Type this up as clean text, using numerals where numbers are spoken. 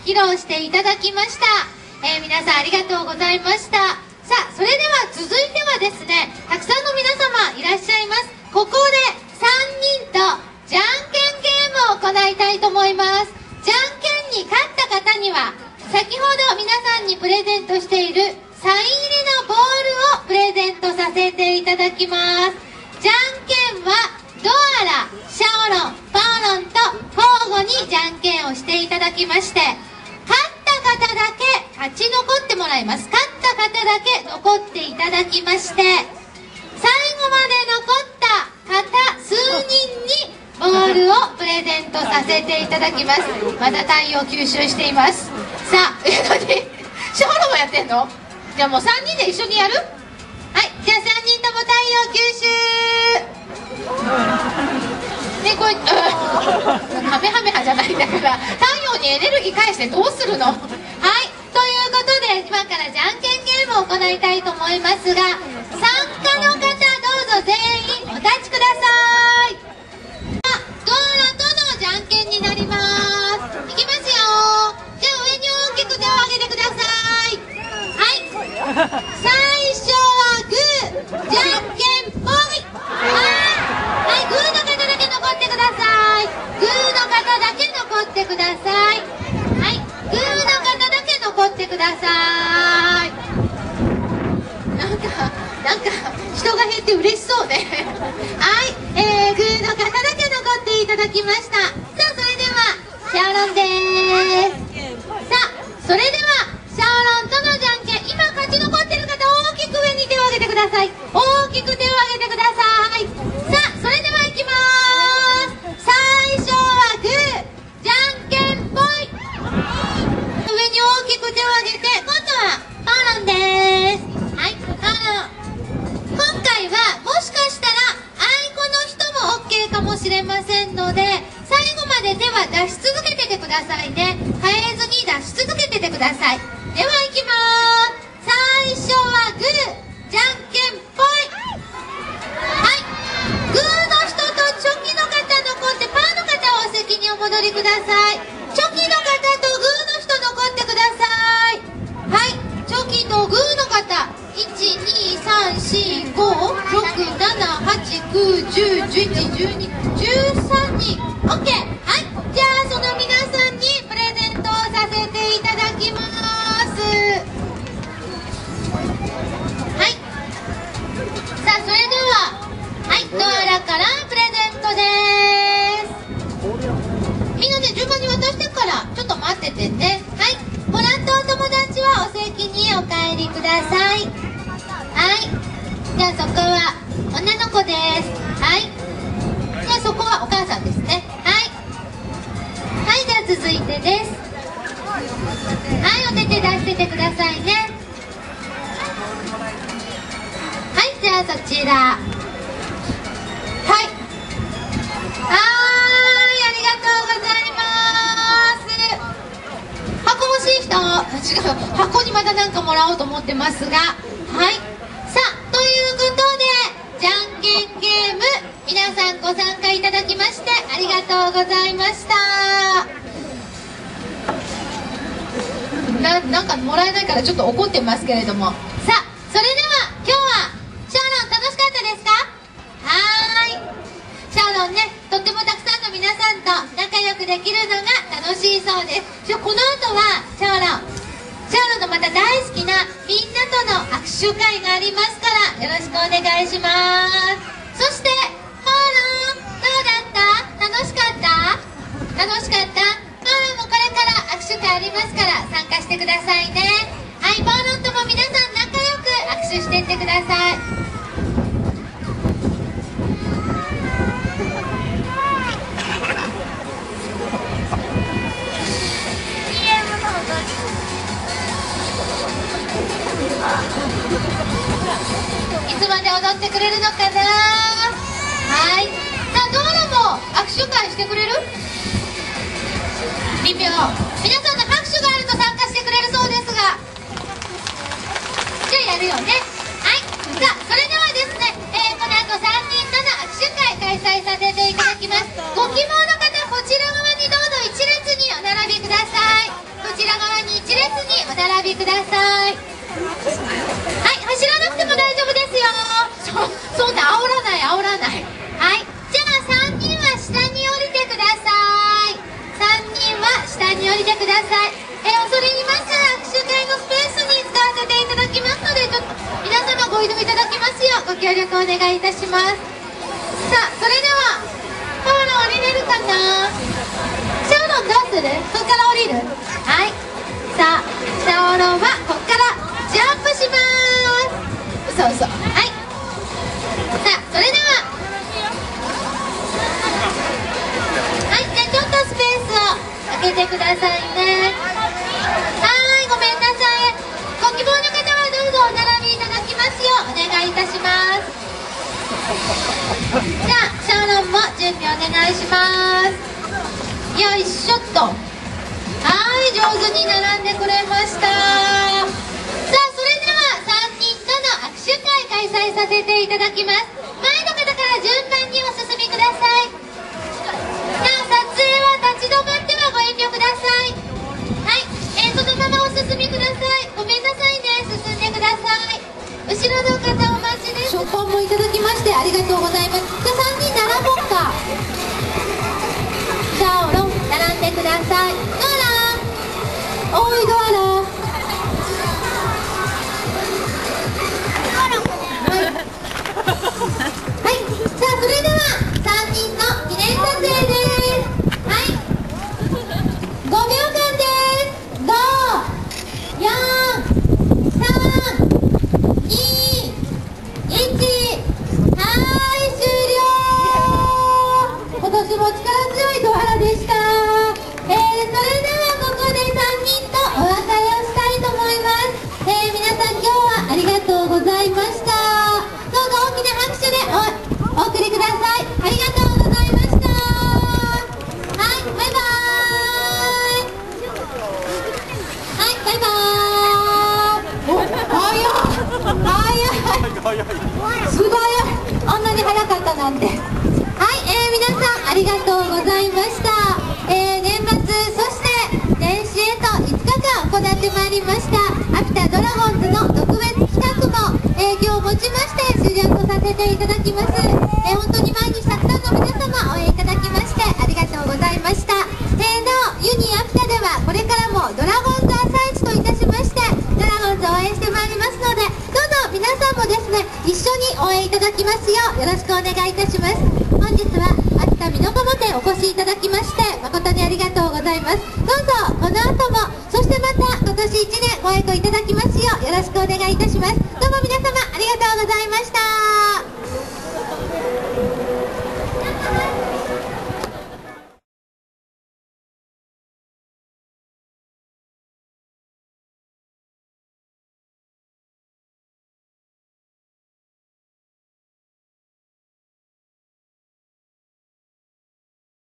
披露していただきました。皆さんありがとうございました。さあ、それでは続いてはですね、たくさんの皆様いらっしゃいます。ここで3人とじゃんけんゲームを行いたいと思います。じゃんけんに勝った方には、先ほど皆さんにプレゼントしているサイン入りのボールをプレゼントさせていただきます。じゃんけんはドアラ、シャオロン、パーロンと交互にじゃんけんをしていただきまして、勝った方だけ勝ち残ってもらいます。勝った方だけ残っていただきまして、最後まで残った方数人にボールをプレゼントさせていただきます。まだ太陽吸収しています。さあ、シャオロンもやってんの？じゃあもう3人で一緒にやる？はい、じゃあ3人とも太陽吸収ね、こうカメハメハじゃないんだから、太陽にエネルギー返してどうするの？はい、ということで今からじゃんけんゲームを行いたいと思いますが、参加の方どうぞ全員お立ちください。ドアラとのじゃんけんになります。いきますよ。じゃあ上に大きく手を挙げてください。はい、最初はグー、じゃんけんぽい。はい、グーの方だけ残ってください。グーの方だけ残ってください。はい、グーの方だけ残ってください。なんか人が減って嬉しそうね。はい、グーの方だけ残っていただきました。さあ、それではシャオロンです。さあ、それではシャオロンとのじゃんけん、今勝ち残ってる方、大きく上に手を挙げてください。大きく手を挙げてください。さあ、それではいきまーす。最初はグー、じゃんけんぽい。上に大きく手を挙げて、今度はパーロンです。はい、今回はもしかしたらあいこの人も OK かもしれませんので、最後まで手は出し続けててくださいね。変えずに出し続けててください。ではいきまーす。最初はグー、じゃんけんぽい。はい、グーの人とチョキの方残って、パーの方はお席にお戻りください。チョキの方とグーの人残ってください。はい、チョキとグーの方、1、2、3、4、5、6、7、8、9、10、11、12、13人 OK。 はい、じゃあその皆さんにプレゼントをさせていただきます。はい、さあそれでは、はい、ドアラからプレゼントです。みんなで順番に渡してからちょっと待っててね。はい、もらったお友達はお席にお帰りください。はい、じゃあそこは女の子です。はい、じゃあそこはお母さんですね。はい、はい、じゃあ続いてです。はい、お手手出しててくださいね。はい、じゃあそちら。はい、ありがとうございます。箱欲しい人、違う、箱にまた何かもらおうと思ってますが、はい、さあということでじゃんけんゲーム、皆さんご参加いただきましてありがとうございました。なんかもらえないからちょっと怒ってますけれども、さあそれでは今日はシャオロン楽しかったですか？はーい、シャオロンね、とってもたくさんの皆さんと仲良くできるのが楽しいそうです。この後はシャオロンのまた大好きなみんなとの握手会がありますから、よろしくお願いします。そしてパーロンどうだった？楽しかった？楽しかった？パーロンもこれから握手会ありますから参加してくださいね。はい、パーロンとも皆さん仲良く握手していってください。いつまで踊ってくれるのかな。はい、さあドアラも握手会してくれる？微妙。皆さんの拍手があると参加してくれるそうですが、じゃあやるよね。はい、さあそれではですね、この後3人との握手会開催させていただきます。ご希望の方こちら側にどうぞ一列にお並びください。こちお並びください。はい、走らなくても大丈夫ですよ。そんな煽らない煽らない。はい、じゃあ3人は下に降りてください。3人は下に降りてください。恐れ入ります握手会のスペースに使わせていただきますので、ちょっと皆様ご移動いただきますようご協力お願いいたします。さあ、それではシャオロン降りれるかな。シャオロンどうする？ここから降りる？はい、さあシャオロンはここからジャンプします。嘘嘘。はい、さあそれでははい、じゃあちょっとスペースを空けてくださいね。はい、ごめんなさい。ご希望の方はどうぞお並びいただきますようお願いいたします。じゃあシャオロンも準備お願いします。よいしょっと。はい、上手に並んでくれました。さあ、それでは3人との握手会開催させていただきます。前の方から順番にお進みください。なお撮影は立ち止まってはご遠慮ください。はい、そのままお進みください。ごめんなさいね、進んでください。後ろの方お待ちです。ショットもいただきましてありがとうございます。じゃあ3人並ぼうか。シャオロン並んでください。ドアラおいドアラ。はい、さあそれでは3人の記念撮影です。はい、5秒間です。5、4、3、2、1。はい、終了。今年も力強いドアラでした。それではここで3人とお別れをしたいと思います。皆さん今日はありがとうございました。どうぞ大きな拍手でお送りください。ありがとうございました。はい、バイバーイ。はい、バイバーイ。お、早い素早い。あんなに早かったなんて。はい、皆さんありがとうございました。年末そして年始へと5日間行ってまいりました秋田ドラゴンズの特別企画も、今日をもちまして終了とさせていただきます。本当に毎日たくさんの皆様応援いただきましてありがとうございました。なおユニ秋田ではこれからもドラゴンズ朝市といたしましてドラゴンズを応援してまいりますので、どうぞ皆さんもですね一緒に応援いただきますようよろしくお願いいたします。本日は秋田美濃加茂店お越しいただきまして誠にありがとうございます。どうぞこの後もそしてまた今年1年ご愛顧いただきますようよろしくお願いいたします。どうも皆様ありがとうございました。